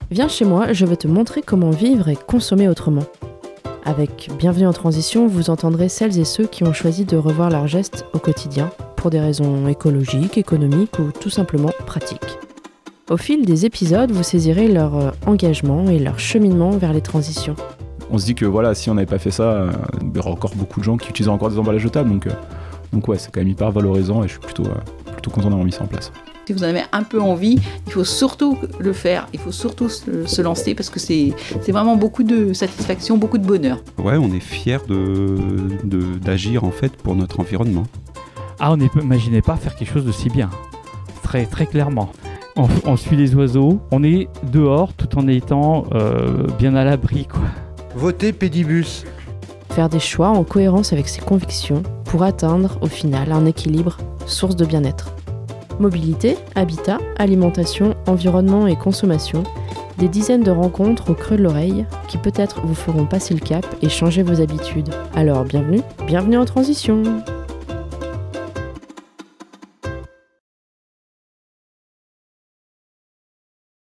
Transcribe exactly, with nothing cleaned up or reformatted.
Viens chez moi, je vais te montrer comment vivre et consommer autrement. Avec Bienvenue en transition, vous entendrez celles et ceux qui ont choisi de revoir leurs gestes au quotidien pour des raisons écologiques, économiques ou tout simplement pratiques. Au fil des épisodes, vous saisirez leur euh, engagement et leur cheminement vers les transitions. On se dit que voilà, si on n'avait pas fait ça, euh, il y aurait encore beaucoup de gens qui utiliseraient encore des emballages jetables. Donc, euh, donc ouais, c'est quand même hyper valorisant et je suis plutôt, euh, plutôt content d'avoir mis ça en place. Si vous en avez un peu envie, il faut surtout le faire, il faut surtout se, se lancer parce que c'est, c'est vraiment beaucoup de satisfaction, beaucoup de bonheur. Ouais, on est fiers de, de, d'agir en fait pour notre environnement. Ah, on n'imaginait pas faire quelque chose de si bien, très, très clairement. On, on suit les oiseaux, on est dehors tout en étant euh, bien à l'abri, quoi. Votez Pédibus. Faire des choix en cohérence avec ses convictions pour atteindre, au final, un équilibre, source de bien-être. Mobilité, habitat, alimentation, environnement et consommation, des dizaines de rencontres au creux de l'oreille qui peut-être vous feront passer le cap et changer vos habitudes. Alors bienvenue, bienvenue en transition.